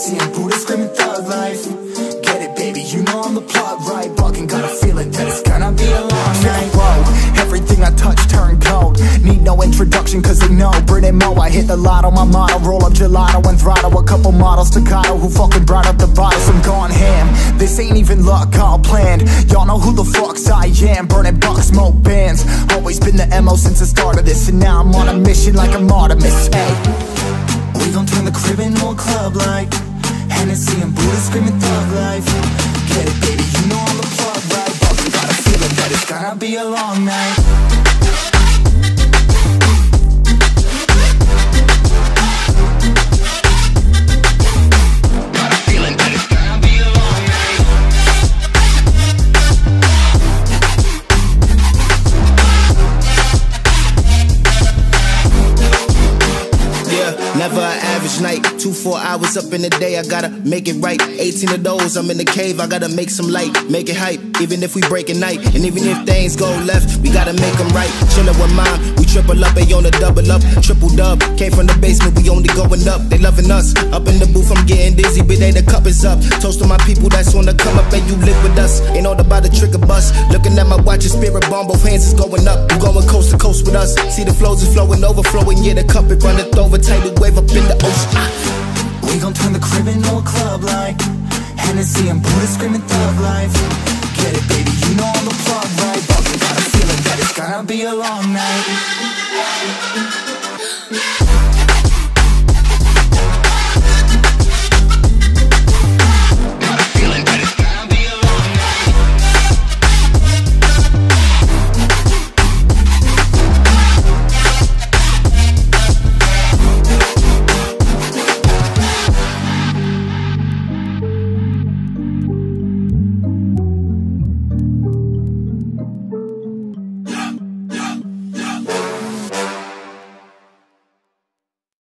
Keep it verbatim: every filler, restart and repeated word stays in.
Hennessy and Buddha screaming thug life. Get it, baby, you know I'm the plot right. Fucking got a feeling that it's gonna be a long night. Whoa, everything I touch turn cold. Need no introduction cause they know Brit and Mo. I hit the lotto, my motto. Roll up gelato and throttle a couple models staccato who fucking brought up the bottles. I'm gone ham, this ain't even luck, all planned. Y'all know who the fucks I am. Burning bucks, smoke bands. Always been the M O since the start of this. And now I'm on a mission like I'm Artemis. Hey, we gon' turn the crib into a club like Hennessy and Buddha screaming thug life. Get it, baby, you know I'm the plug right. But we got a feeling that it's gonna be a long night. Never an average night, two, four hours up in the day, I gotta make it right. eighteen of those, I'm in the cave, I gotta make some light, make it hype, even if we break a night. And even if things go left, we gotta make them right. Chillin' with mine, we triple up, they on a double up, triple dub. Came from the basement, we only going up, they loving us. Up in the booth, I'm getting dizzy, but they the cup is up. Toast to my people that's on the come up and you live with us. Ain't all about the trigger bus. Looking at my watch, your spirit bomb, both hands is going up. You going coast to coast with us. See the flows is flowing, overflowing, yeah, the cup it runneth over, tidal wave up in the ocean. We gon' turn the crib into a club like Hennessy and Buddha screaming thug life. Get it, baby, you know I'm the plug right. But we got a feeling that it's gonna be a long night.